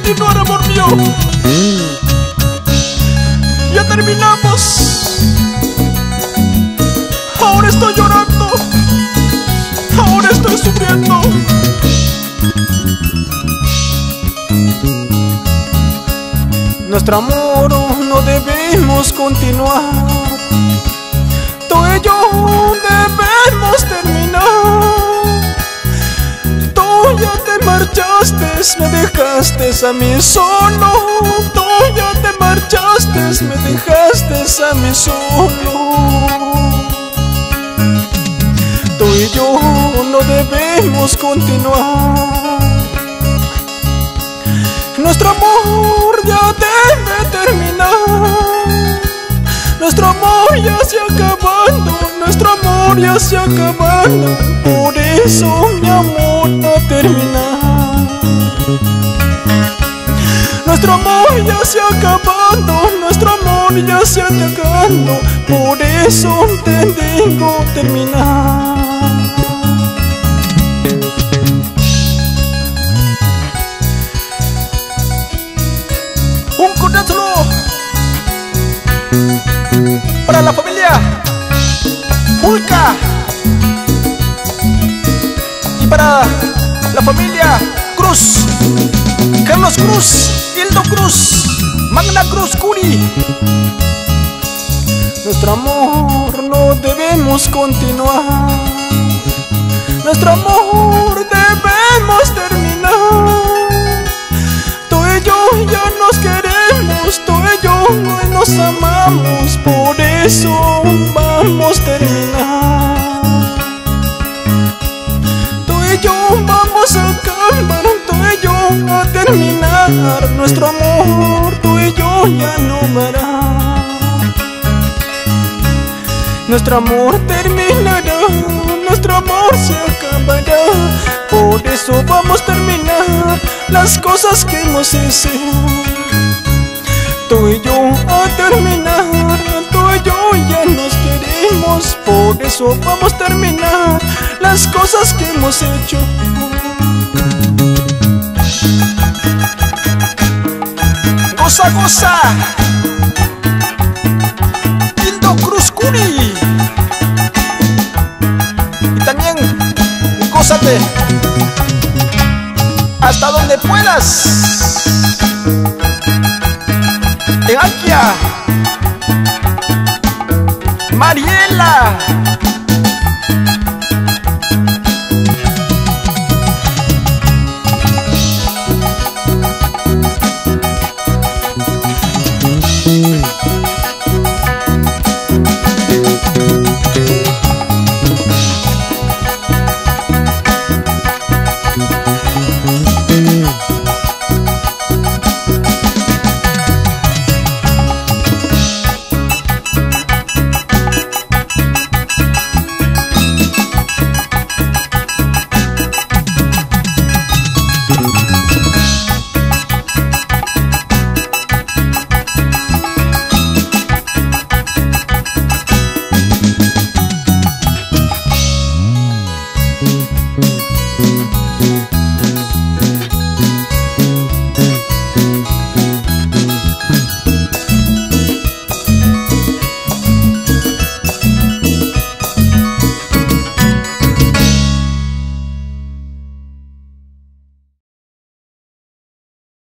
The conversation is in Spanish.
continuar, amor mío. Ya terminamos. Ahora estoy llorando. Ahora estoy sufriendo. Nuestro amor no debemos continuar. Tú y yo debemos terminar. Tú ya te marchaste, me dejaste a mí solo. Tú ya te marchaste, me dejaste a mí solo. Tú y yo no debemos continuar. Nuestro amor ya debe terminar. Nuestro amor ya se acabando. Nuestro amor ya se acabando. Por eso mi amor va a terminar. Nuestro amor ya se acabando. Nuestro amor ya se acabando. Por eso te digo terminar. Un cordial para la familia Pulca y para la familia Cruz, Carlos Cruz, Hildo Cruz, Magna Cruz Curi. Nuestro amor no debemos continuar. Nuestro amor debemos terminar. Tú y yo ya nos queremos, tú y yo hoy nos amamos, por eso vamos a terminar. Tú y yo vamos a acabar, tú y yo a terminar. Nuestro amor, tú y yo ya no verá. Nuestro amor terminará, nuestro amor se acabará. Por eso vamos a terminar las cosas que hemos hecho. Tú y yo a terminar, tú y yo ya nos queremos. Por eso vamos a terminar las cosas que hemos hecho. Goza, goza, Hildo Cruz Curi. Y también gózate hasta donde puedas. En Akia, Mariela,